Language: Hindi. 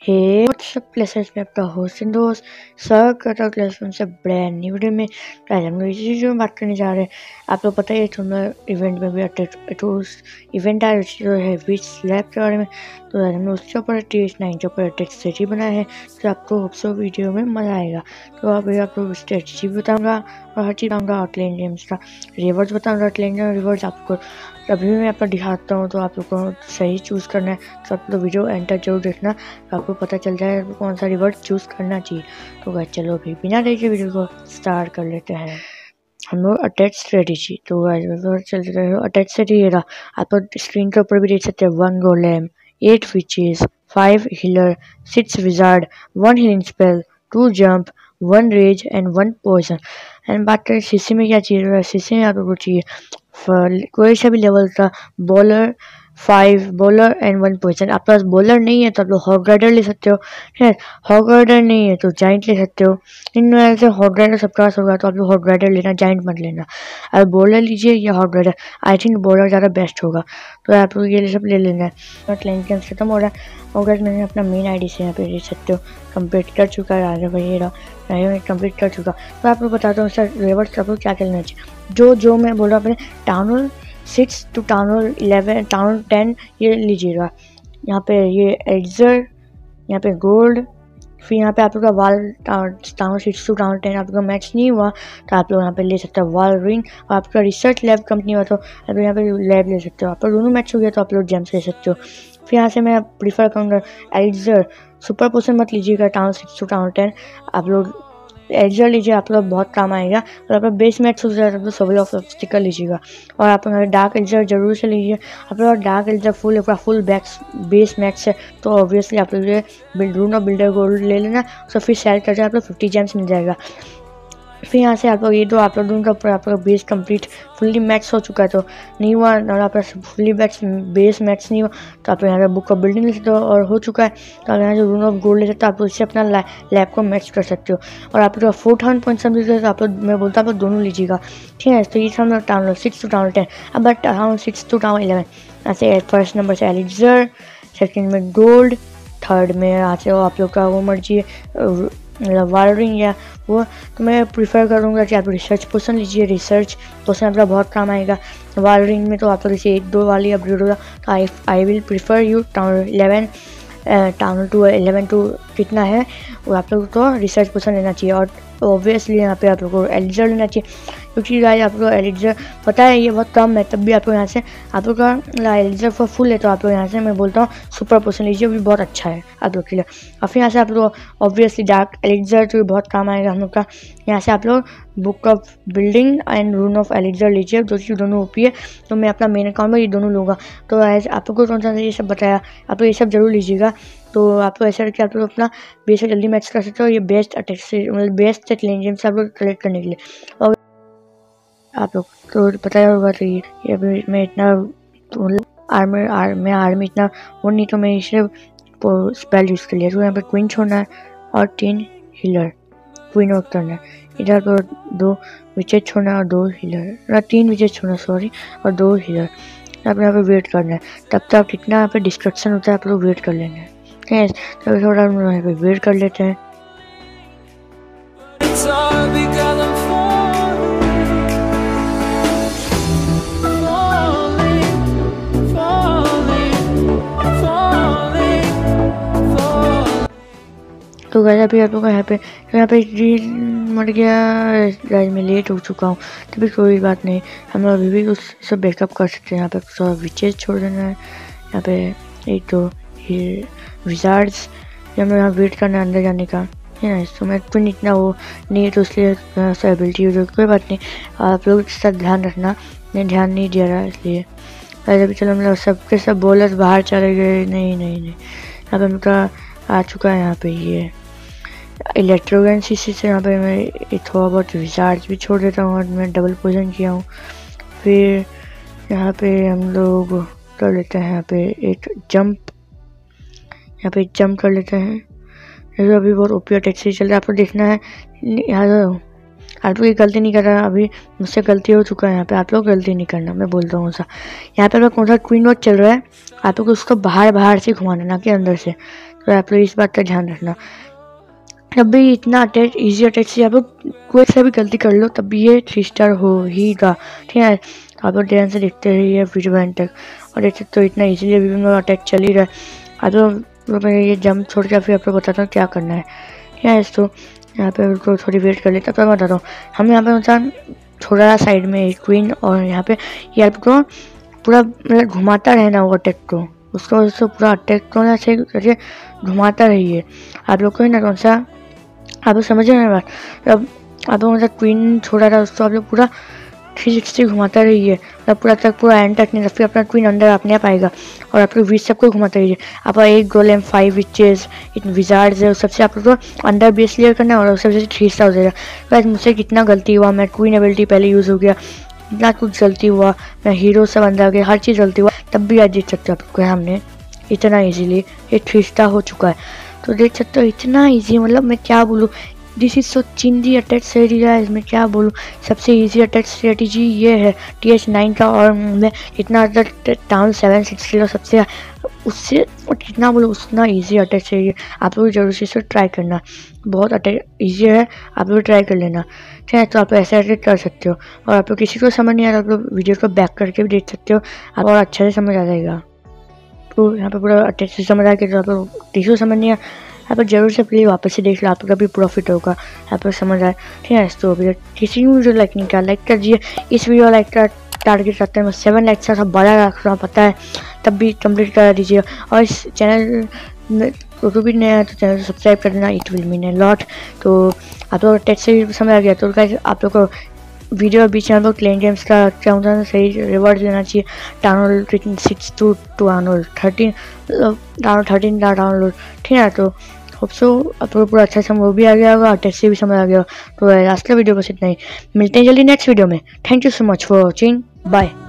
हे व्हाट्सअप क्लासेस में आपका होस्ट एंड दोस्त सर करता क्लास से ब्रांड न्यू वीडियो में। आज हम लोग इसी चीज़ में बात करने जा रहे हैं। आप लोग पता ही है तुम्हारा इवेंट में भी इवेंट आया जो है विच लैब के बारे में। तो आज हम लोग उसके ऊपर TH9 के ऊपर स्ट्रेटजी बनाया है, तो आपको होप्सो वीडियो में मज़ा आएगा। तो अभी आपको स्ट्रेटजी बताऊँगा और हर चीज़ बताऊँगा। आउटलाइन गेम्स का रिवर्स बताऊँगा, आउटलाइन गेम रिवर्स आपको अभी मैं आपको दिखाता हूँ, तो आप लोग को सही चूज़ करना है। तो आप लोग वीडियो एंटर जरूर देखना, तो आपको पता चल जाए कौन सा रिवर्स चूज़ करना चाहिए। तो गाइस चलो अभी बिना देरी के वीडियो को स्टार्ट कर लेते हैं। हम लोग अटैच स्ट्रेटेजी, तो चल रहे हो अटैच स्ट्रेटेजी रहा। आप लोग स्क्रीन के ऊपर भी देख सकते हैं 1 golem, 8 witches, 5 healer, 6 wizard, 1 healing spell, 2 jump, 1 rage and 1 poison. And बात करें सीसी में क्या चाहिए, सीसी में आप लोग को चाहिए कोई सा भी लेवल का बॉलर, 5 बॉलर एंड 1 पोजीशन। आपके पास बॉलर नहीं है तो आप लोग हॉग राइडर ले सकते हो, ठीक है। हॉग राइडर नहीं है तो जाइंट ले सकते हो। इनमें से हॉग राइडर सबके पास होगा तो आप लोग हॉग राइडर लेना, जाइंट मत लेना। अगर बॉलर लीजिए या hog rider, I think bowler ज़्यादा बेस्ट होगा, तो आप लोग ये सब ले लेना है। और क्लेम गेम खत्म हो रहा है और गाइस मैंने अपना मेन आईडी से यहाँ पे देख सकते हो कंप्लीट कर चुका है। आगे भाई ये मैं कंप्लीट कर चुका। तो आपको बताता हूँ सर रिवर्स आप लोग क्या करना चाहिए। जो मैं बोल रहा हूँ अपने town hall 6 to town hall 11 town hall 10 ये लीजिएगा। यहाँ पे ये एडजर, यहाँ पे गोल्ड, फिर यहाँ पे आप लोग का वाल टाउन 6 टू टाउन 10 आप लोग का मैच नहीं हुआ तो आप लोग यहाँ पे ले सकते हो वाल रिंग। और आपका रिसर्च लैब कंपनी हुआ तो आप लोग यहाँ पे लैब ले सकते हो। आप लोग दोनों मैच हो गया तो आप लोग जेम्स ले सकते हो। फिर यहाँ से मैं प्रीफर करूँगा एडजर। सुपर पोशन मत लीजिएगा टाउन 6 टू टाउन 10, आप लोग एडजर लीजिए, आप लोग बहुत काम आएगा। और आप लोग बेस मैच हो जाए तो सभी ऑफ स्टिकर लीजिएगा। और आप लोग डार्क एडजर जरूर से लीजिए। आप लोग dark elixir full base match है तो ऑब्वियसली आप लोग रून ऑफ बिल्डर गोल्ड ले लेना। तो फिर सेल कर जाए आप लोग 50 जेम्स मिल जाएगा। फिर यहाँ से आप लोग ये दो आप लोग का आप लोग बेस कंप्लीट फुल्ली मैच हो चुका है तो नहीं हुआ, और आप फुल्ली बेस मैच नहीं हुआ तो आप यहाँ पे बुक ऑफ बिल्डिंग ले सकते हो और हो चुका है। तो आप यहाँ से रून ऑफ गोल्ड ले सकते हो, आप उससे अपना लैब को मैच कर सकते हो। और आप लोग 4,000 पॉइंट समझ तो आप लोग मैं बोलता हूँ आप लोग दोनों लीजिएगा, ठीक है। तो ये सब लोग टाउन 6 टू टाउन 10, अब टाउन 6 टू टाउन 11 ऐसे फर्स्ट नंबर से एलिक्सर, सेकेंड में गोल्ड, थर्ड में आते हो आप लोग का वो मर्जी है वायरिंग या वो। तो मैं प्रीफर करूँगा कि आप रिसर्च पोशन लीजिए, रिसर्च पोशन आपका बहुत काम आएगा। वायरिंग में तो आप लोग जैसे 1-2 वाली अपग्रेड होगा तो I will prefer you town 11 town to 11 to कितना है वो आप लोग तो रिसर्च पोशन लेना चाहिए। और ऑब्वियसली यहाँ पे आप लोग को एलिक्सर लेना चाहिए, क्योंकि गाइस आप लोग एलिक्सर पता है ये बहुत कम है, तब भी आप लोग यहाँ से आप लोग का एलिक्सर फॉर फुल है तो आप लोग यहाँ से मैं बोलता हूँ सुपर पोशन लीजिए, वो भी बहुत अच्छा है आप लोग के लिए। और फिर यहाँ से आप लोग ऑब्वियसली डार्क एलिक्सर तो बहुत काम आएगा हम लोग का। यहाँ से आप लोग book of building and rune of elixir लीजिए, जो चीज़ दोनों ओपी है। तो मैं अपना मेन अकाउंट में ये दोनों लूँगा। तो आप लोग को कौन सा ये सब बताया, आप लोग ये सब जरूर लीजिएगा। तो आप लोग ऐसा करके आप लोग अपना बेस जल्दी मैच कर सकते हो। ये बेस्ट अटैक से मतलब बेस्ट क्लेम से आप लोग कलेक्ट करने के लिए। और आप लोग तो पता होगा तो ये अभी मैं इतना तो मैं आर्मी इतना वो नहीं, तो मैं इसे स्पेल यूज़ कर लिया। तो यहाँ पे क्वीन छोड़ना है और 3 हीलर क्वीन वर्क करना है। इधर तो 2 विकेट छोड़ना है और 2 हीलर 3 विकेट छोड़ना सॉरी और 2 हीलर। आप यहाँ पे वेट करना है, तब तक कितना यहाँ पे डिस्ट्रक्शन होता है आप लोग वेट कर लेना है, ठीक है। तो थोड़ा हम यहाँ पे वेट कर लेते हैं। तो गाइस अभी आप लोग यहाँ पे मर गया गाइस, मैं लेट हो चुका हूँ, तभी कोई बात नहीं, हम लोग अभी भी उस सब बैकअप कर सकते हैं। यहाँ पे थोड़ा विचेस छोड़ देना है, यहाँ पे 1-2 विजार्ड्स, हम लोग यहाँ वेट करना है अंदर जाने का, है ना। तो मैं तो इतना वो नहीं है तो इसलिए एबिलिटी हो, कोई बात नहीं। आप लोग इसका ध्यान रखना, मैं ध्यान नहीं दे रहा इसलिए। अभी चलो हम लोग सबके सब बॉलर्स बाहर चले गए, नहीं यहाँ पे उनका आ चुका है। यहाँ पे ये इलेक्ट्रोगन सीसी से यहाँ पे मैं थोड़ा बहुत विजार्ड्स भी छोड़ देता हूँ और मैं डबल पोजन किया हूँ। फिर यहाँ पे हम लोग कर लेते हैं यहाँ पे एक जंप, यहाँ पे जंप कर लेते हैं। जैसे अभी बहुत ओपी अटैक से चल रहा है, आपको देखना है। यहाँ आप लोग ये गलती नहीं कर रहा, अभी मुझसे गलती हो चुका है। यहाँ पे आप लोग गलती नहीं करना, मैं बोलता हूँ सा। यहाँ पे कौन सा क्वीन वर्क चल रहा है, आप लोग उसको बाहर से घुमाना, ना कि अंदर से। तो आप लोग इस बात का ध्यान रखना। जब भी इतना अटैच इजी अटैच से आप लोग कोई सा भी गलती कर लो तब भी ये 3 स्टार हो ही गा, ठीक है। आप लोग ध्यान से देखते रहिए वीडियो एंड तक। और देख सकते हो इतना इजीली अभी भी अटैच चल ही रहा है। आप लोग मैं ये जंप छोड़ के फिर आप लोग बताता हूँ क्या करना है, ठीक है। तो यहाँ पे उनको थोड़ी वेट कर लेता, तो मैं बताता हूँ। हम यहाँ पे मतलब थोड़ा साइड में क्वीन, और यहाँ पे ये आपको पूरा घुमाता रहना वो अटैक को, उसको पूरा अटैक को ना ऐसे करके घुमाता रहिए। आप लोग को ना कौन सा आप लोग समझ रहे हैं बात। अब आप लोग मतलब क्वीन छोड़ा था उसको आप लोग पूरा 360 घुमाता रहिए, मतलब पूरा एंड तक नहीं, फिर अपना क्वीन अंदर अपने आप आएगा। और आप लोग विच सबको घुमाते रहिए। आप एक गोलेम 5 विचेस विजार्ड्स है, उस सबसे आप लोग को अंदर बेस क्लियर करना है और उस सबसे 3 स्टार हो जाएगा। वैसे मुझसे कितना गलती हुआ, मैं क्वीन एबिलिटी पहले यूज़ हो गया, इतना कुछ गलती हुआ, मैं हीरो सब अंदर आ गया, हर चीज़ गलती हुआ, तब भी आज जीत सकते हो आपको हमने इतना ईजीली ये 3 स्टार हो चुका है। तो देख सकते हो इतना ईजी, मतलब मैं क्या बोलूँ, दिस इज सो चिंदी अटैच स्ट्रेटेजी है, इसमें क्या बोलूँ। सबसे इजी अटैच स्ट्रेटेजी ये है TH9 का, और मैं इतना टाउन 7-6 किलो सबसे उससे जितना बोलो उतना इजी अटैच चाहिए। आप लोग जरूर से इसे ट्राई करना, बहुत अटैच ईजी है, आप लोग ट्राई कर लेना, ठीक है। तो आप ऐसे अटैच कर सकते हो। और आप लोग किसी को समझ नहीं आ रहा आप लोग वीडियो को बैक करके भी देख सकते हो, आप और अच्छे से समझ आ जाएगा। तो यहाँ पे पूरा अटैच से समझ आ गया, तो आप लोग किसी को समझ नहीं आया यहाँ पर जरूर से प्लीज वापस से देख लो, आपका भी प्रॉफिट होगा, यहाँ पर समझ आए, ठीक है। तो अभी किसी भी वीडियो लाइक नहीं किया लाइक कर दीजिए। इस वीडियो लाइक का टारगेट रखते हैं मैं 7 लाइक से बड़ा रख रहा पता है, तब भी कंप्लीट करा दीजिए। और इस चैनल तो भी नया है तो चैनल को सब्सक्राइब कर देना, it will mean a lot. तो आप लोग टेस्ट से समझ आ गया, तो आप लोग को वीडियो बीच में हम लोग क्लेन गेम्स का क्या होता है सही रिवॉर्ड देना चाहिए। डाउनलोड 6 to डाउनलोड 13 डाउनलोड, ठीक है। तो होप सो आप लोग पूरा अच्छा समझ वो भी आ गया होगा और टेस्ट से भी समझ आ गया। तो लास्ट का वीडियो बस इतना ही, मिलते हैं जल्दी नेक्स्ट वीडियो में। Thank you so much for watching, bye.